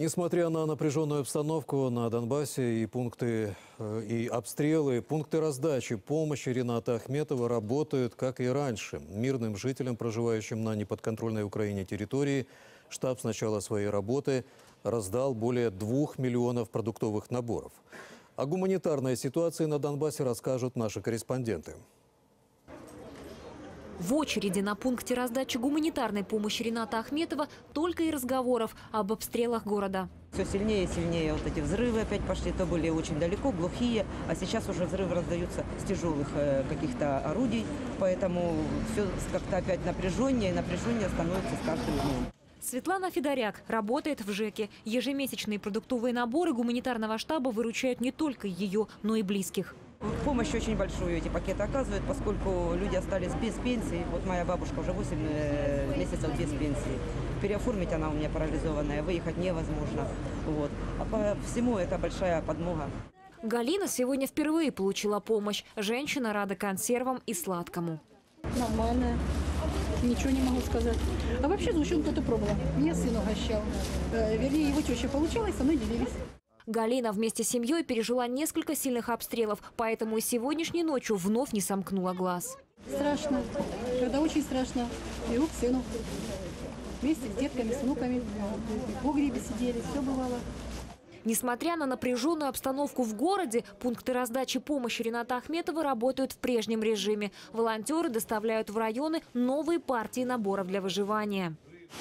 Несмотря на напряженную обстановку на Донбассе и обстрелы, пункты раздачи помощи Рената Ахметова работают, как и раньше. Мирным жителям, проживающим на неподконтрольной Украине территории, штаб с начала своей работы раздал более 2 миллионов продуктовых наборов. О гуманитарной ситуации на Донбассе расскажут наши корреспонденты. В очереди на пункте раздачи гуманитарной помощи Рената Ахметова только и разговоров об обстрелах города. Все сильнее и сильнее вот эти взрывы опять пошли, то были очень далеко, глухие, а сейчас уже взрывы раздаются с тяжелых каких-то орудий, поэтому все как-то опять напряженнее и напряженнее становится с каждым днем. Светлана Федоряк работает в ЖЭКе. Ежемесячные продуктовые наборы гуманитарного штаба выручают не только ее, но и близких. Помощь очень большую эти пакеты оказывают, поскольку люди остались без пенсии. Вот моя бабушка уже 8 месяцев без пенсии. Переоформить она у меня парализованная, выехать невозможно. Вот. А по всему это большая подмога. Галина сегодня впервые получила помощь. Женщина рада консервам и сладкому. Нормально. Ничего не могу сказать. А вообще сгущенку это пробовала. Меня сын угощал. Вернее, его теща получала и со мной делились. Галина вместе с семьей пережила несколько сильных обстрелов, поэтому и сегодняшней ночью вновь не сомкнула глаз. Страшно. Когда очень страшно. Бегу к сыну. Вместе с детками, с внуками. В погребе сидели. Все бывало. Несмотря на напряженную обстановку в городе, пункты раздачи помощи Рената Ахметова работают в прежнем режиме. Волонтеры доставляют в районы новые партии наборов для выживания.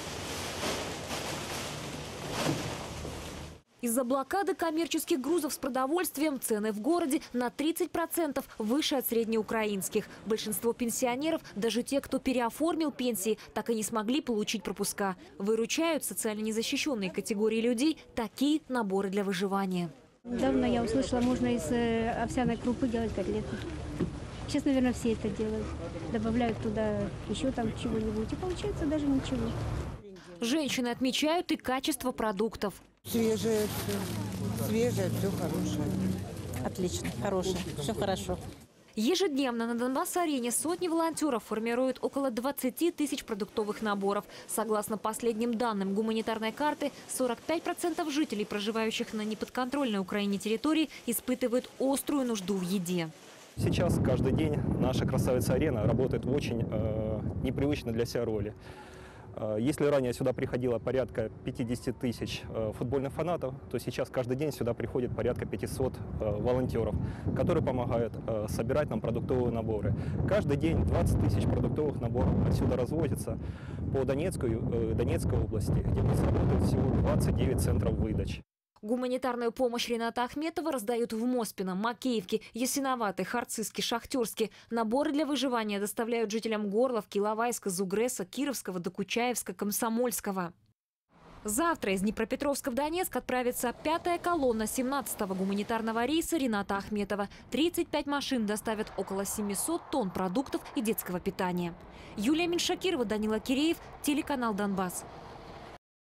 Из-за блокады коммерческих грузов с продовольствием цены в городе на 30% выше от среднеукраинских. Большинство пенсионеров, даже те, кто переоформил пенсии, так и не смогли получить пропуска. Выручают социально незащищенные категории людей такие наборы для выживания. Давно я услышала, можно из овсяной крупы делать котлеты. Сейчас, наверное, все это делают. Добавляют туда еще там чего-нибудь, и получается даже ничего. Женщины отмечают и качество продуктов. Свежее все хорошее. Отлично, хорошее, все хорошо. Ежедневно на Донбасс-арене сотни волонтеров формируют около 20 тысяч продуктовых наборов. Согласно последним данным гуманитарной карты, 45% жителей, проживающих на неподконтрольной Украине территории, испытывают острую нужду в еде. Сейчас каждый день наша красавица-арена работает в очень непривычной для себя роли. Если ранее сюда приходило порядка 50 тысяч футбольных фанатов, то сейчас каждый день сюда приходит порядка 500 волонтеров, которые помогают собирать нам продуктовые наборы. Каждый день 20 тысяч продуктовых наборов отсюда развозится по Донецкой области, где у нас работает всего 29 центров выдачи. Гуманитарную помощь Рената Ахметова раздают в Моспино, Макеевке, Ясиноватой, Харциске, Шахтерске. Наборы для выживания доставляют жителям Горловки, Иловайска, Зугреса, Кировского, Докучаевска, Комсомольского. Завтра из Днепропетровска в Донецк отправится 5-я колонна 17-го гуманитарного рейса Рената Ахметова. 35 машин доставят около 700 тонн продуктов и детского питания. Юлия Меньшакирова, Данила Киреев, телеканал «Донбасс».